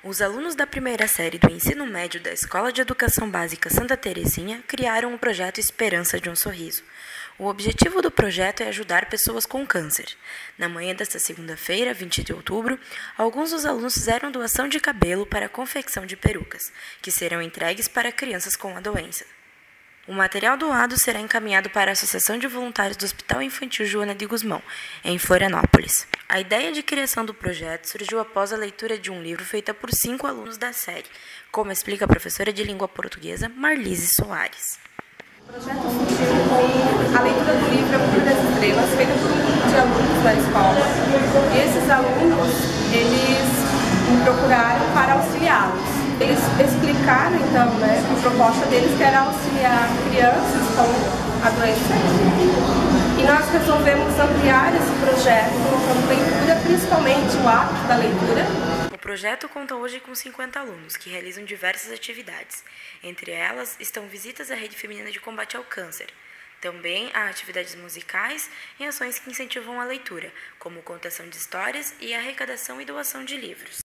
Os alunos da primeira série do ensino médio da Escola de Educação Básica Santa Terezinha criaram o projeto Esperança de um Sorriso. O objetivo do projeto é ajudar pessoas com câncer. Na manhã desta segunda-feira, 20 de outubro, alguns dos alunos fizeram doação de cabelo para a confecção de perucas, que serão entregues para crianças com a doença. O material doado será encaminhado para a Associação de Voluntários do Hospital Infantil Joana de Guzmão, em Florianópolis. A ideia de criação do projeto surgiu após a leitura de um livro feita por 5 alunos da série, como explica a professora de língua portuguesa Marlise Soares. O projeto surgiu com a leitura do livro A Cura das Estrelas, feita por um grupo de alunos da escola. E esses alunos, eles me procuraram para auxiliá-los. Eles explicaram, então, a proposta deles que era auxiliar crianças com a doença. E nós resolvemos ampliar esse projeto, colocando leitura, principalmente o hábito da leitura. O projeto conta hoje com 50 alunos, que realizam diversas atividades. Entre elas estão visitas à Rede Feminina de Combate ao Câncer. Também há atividades musicais e ações que incentivam a leitura, como contação de histórias e arrecadação e doação de livros.